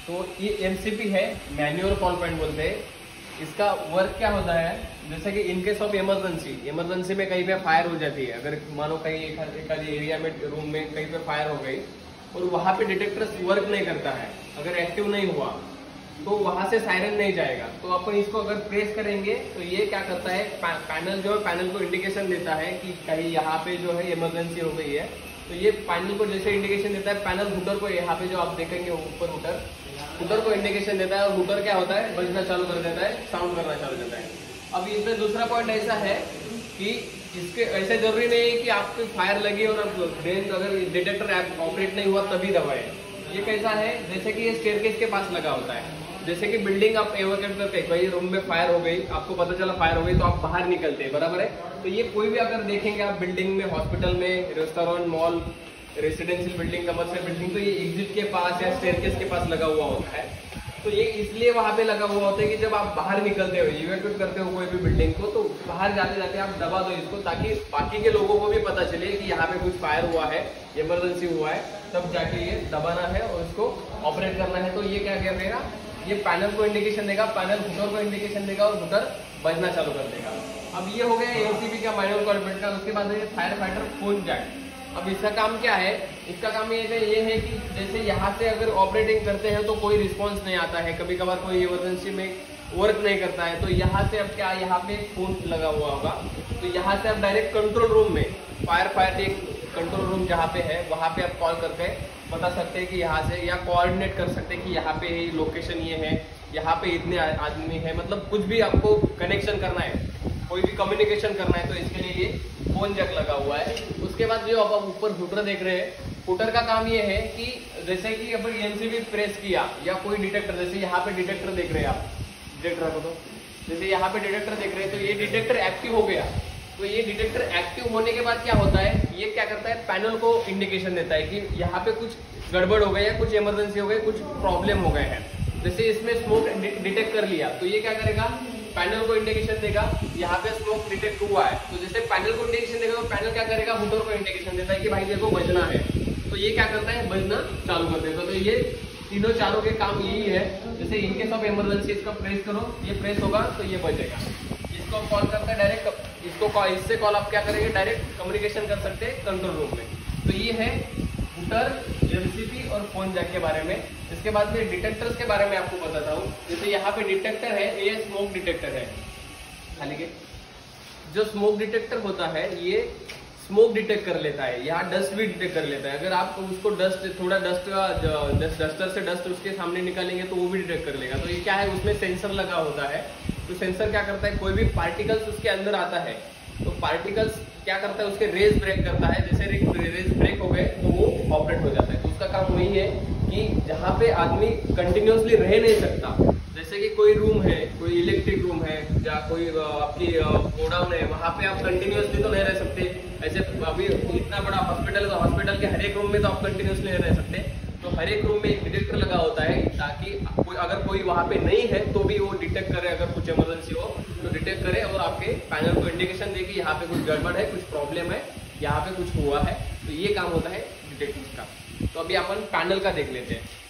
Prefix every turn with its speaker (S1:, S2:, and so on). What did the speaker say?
S1: तो ये एमसीपी है, मैन्युअल कॉल पॉइंट बोलते हैं। इसका वर्क क्या होता है, जैसे कि इनकेस ऑफ इमरजेंसी में कहीं पे फायर हो जाती है, अगर मानो कहीं एक एरिया में रूम में कहीं पे फायर हो गई और वहां पे डिटेक्टर वर्क नहीं करता है, अगर एक्टिव नहीं हुआ तो वहां से सायरन नहीं जाएगा। तो अपन इसको अगर प्रेस करेंगे तो ये क्या करता है, पैनल जो है पैनल को इंडिकेशन देता है कि कहीं यहाँ पे जो है इमरजेंसी हो गई है। तो ये पैनल को जैसे इंडिकेशन देता है, पैनल हुटर को यहाँ पे जो आप देखेंगे ऊपर हुटर को इंडिकेशन देता है और हुटर क्या होता है, बजना चालू कर देता है, साउंड करना चालू देता है। अब इसमें दूसरा पॉइंट ऐसा है कि इसके ऐसे जरूरी नहीं है कि आपको फायर लगी और अगर डिटेक्टर ऑपरेट नहीं हुआ तभी दबाए। ये कैसा है, जैसे कि ये स्टेयरकेस के पास लगा होता है। जैसे कि बिल्डिंग आप एवोकेट करते हैं, भाई रूम में फायर हो गई, आपको पता चला फायर हो गई तो आप बाहर निकलते हैं, बराबर है। तो ये कोई भी अगर देखेंगे आप बिल्डिंग में, हॉस्पिटल में, restaurant, mall, residential building, commercial building, तो ये एग्जिट के पास या स्टेयरकेस के पास लगा हुआ होता है। तो ये इसलिए वहां पे लगा हुआ होता है कि जब आप बाहर निकलते हो, इवैक्यूएट करते हो कोई भी बिल्डिंग को, तो बाहर जाते जाते आप दबा दो इसको, ताकि बाकी के लोगों को भी पता चले कि यहाँ पे कुछ फायर हुआ है, इमरजेंसी हुआ है, तब जाके ये दबाना है और इसको ऑपरेट करना है। तो ये क्या करेगा, ये पैनल को इंडिकेशन देगा, पैनल हुटर को इंडिकेशन देगा और हुटर बजना चालू कर देगा। अब ये हो गया एमसीबी का, मैनुअल कॉल पॉइंट का। उसके बाद है फायर फाइटर फोन जैक। अब इसका काम क्या है, इसका काम ये है कि जैसे यहाँ से अगर ऑपरेटिंग करते हैं तो कोई रिस्पॉन्स नहीं आता है, कभी कभार कोई इमरजेंसी में वर्क नहीं करता है, तो यहाँ से अब क्या, यहाँ पे फोन लगा हुआ होगा, तो यहाँ से आप डायरेक्ट कंट्रोल रूम में, फायर फाइटिंग कंट्रोल रूम जहाँ पे है वहाँ पे आप कॉल करके बता सकते हैं कि यहाँ से, या कोऑर्डिनेट कर सकते हैं कि यहाँ पे लोकेशन ये है, यहाँ पे इतने आदमी है, मतलब कुछ भी आपको कनेक्शन करना है, कोई भी कम्युनिकेशन करना है, तो इसके लिए ये फोन जैक लगा हुआ है। उसके बाद जो आप ऊपर हुटर देख रहे हैं, हुटर का काम ये है कि जैसे कि अपन एमसीबी प्रेस किया या कोई डिटेक्टर, जैसे यहाँ पे डिटेक्टर देख रहे हैं आप, डिटेक्टर को तो जैसे यहाँ पे डिटेक्टर देख रहे हैं, तो ये डिटेक्टर एक्टिव हो गया। तो ये डिटेक्टर एक्टिव होने के बाद क्या होता है, ये क्या करता है, पैनल को इंडिकेशन देता है कि यहाँ पे कुछ गड़बड़ हो गई है, कुछ इमरजेंसी हो गई, कुछ प्रॉब्लम हो गए हैं। जैसे इसमें स्मोक डिटेक्ट कर लिया तो ये क्या करेगा, पैनल को इंडिकेशन देगा, यहाँ पे स्मोक डिटेक्ट हुआ है, तो जैसे पैनल को इंडिकेशन देगा तो पैनल क्या करेगा, हुटर को इंडिकेशन देता है कि भाई देखो बजना है, तो ये क्या करता है, बजना चालू कर देगा। तो ये तीनों चारों के काम यही है। जैसे इनकेस ऑफ इमरजेंसी इसका प्रेस करो, ये प्रेस होगा तो ये बजेगा। इसको कॉल करता है डायरेक्ट, इससे कॉल आप क्या करेंगे, डायरेक्ट कम्युनिकेशन कर सकते हैं कंट्रोल रूम में। तो ये है हुटर, एमसीबी और फोन जैक के बारे में। इसके बाद में डिटेक्टर्स के बारे में आपको बताता हूँ। जैसे यहाँ पे डिटेक्टर है, ये स्मोक डिटेक्टर है, खाली के जो स्मोक डिटेक्टर होता है ये स्मोक डिटेक्ट कर लेता है, यहाँ डस्ट भी डिटेक्ट कर लेता है। अगर आप उसको थोड़ा डस्टर से डस्ट उसके सामने निकालेंगे तो वो भी डिटेक्ट कर लेगा। तो ये क्या है, उसमें सेंसर लगा होता है। तो सेंसर क्या करता है, कोई भी पार्टिकल्स उसके अंदर आता है तो पार्टिकल्स क्या करता है, उसके रेज ब्रेक करता है। जैसे रेज ब्रेक हो गए तो वो ऑपरेट हो जाता है। तो उसका काम वही है कि जहाँ पे आदमी कंटिन्यूसली रह नहीं सकता, जैसे कि कोई रूम है, कोई इलेक्ट्रिक रूम है या कोई आपकी गोडाउन है, वहाँ पे आप कंटिन्यूसली तो नहीं रह सकते। ऐसे अभी इतना बड़ा हॉस्पिटल है तो हॉस्पिटल के हर एक रूम में तो आप कंटिन्यूसली नहीं रह सकते। तो हर एक रूम में एक डिटेक्टर लगा होता है ताकि अगर कोई वहाँ पे नहीं है तो भी वो डिटेक्ट करे, अगर कुछ इमरजेंसी हो तो डिटेक्ट करे और आपके पैनल को इंडिकेशन दे कि यहाँ पे कुछ गड़बड़ है, कुछ प्रॉब्लम है, यहाँ पे कुछ हुआ है। तो ये काम होता है डिटेक्टर्स का। तो अभी अपन पैनल का देख लेते हैं।